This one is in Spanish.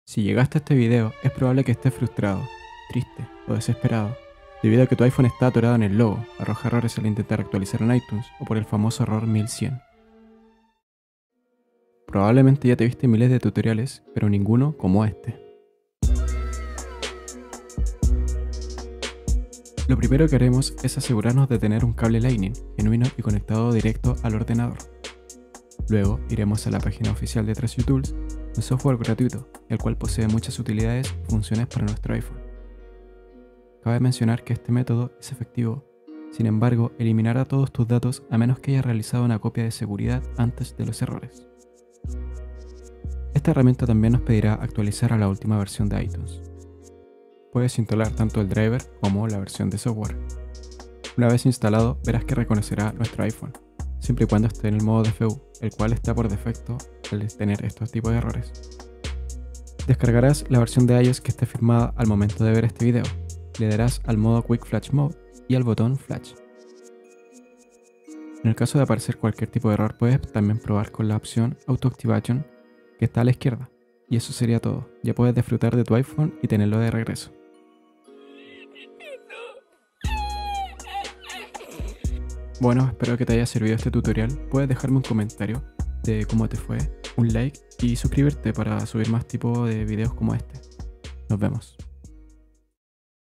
Si llegaste a este video, es probable que estés frustrado, triste o desesperado, debido a que tu iPhone está atorado en el logo, arroja errores al intentar actualizar en iTunes o por el famoso error 1100. Probablemente ya te viste miles de tutoriales, pero ninguno como este. Lo primero que haremos es asegurarnos de tener un cable Lightning genuino y conectado directo al ordenador. Luego iremos a la página oficial de Traceo Tools, un software gratuito, el cual posee muchas utilidades y funciones para nuestro iPhone. Cabe mencionar que este método es efectivo, sin embargo eliminará todos tus datos a menos que hayas realizado una copia de seguridad antes de los errores. Esta herramienta también nos pedirá actualizar a la última versión de iTunes. Puedes instalar tanto el driver como la versión de software. Una vez instalado, verás que reconocerá nuestro iPhone, siempre y cuando esté en el modo DFU, el cual está por defecto al tener estos tipos de errores. Descargarás la versión de iOS que esté firmada al momento de ver este video. Le darás al modo Quick Flash Mode y al botón Flash. En el caso de aparecer cualquier tipo de error, puedes también probar con la opción Auto Activation que está a la izquierda. Y eso sería todo. Ya puedes disfrutar de tu iPhone y tenerlo de regreso. Bueno, espero que te haya servido este tutorial. Puedes dejarme un comentario de cómo te fue, un like y suscribirte para subir más tipos de videos como este. Nos vemos.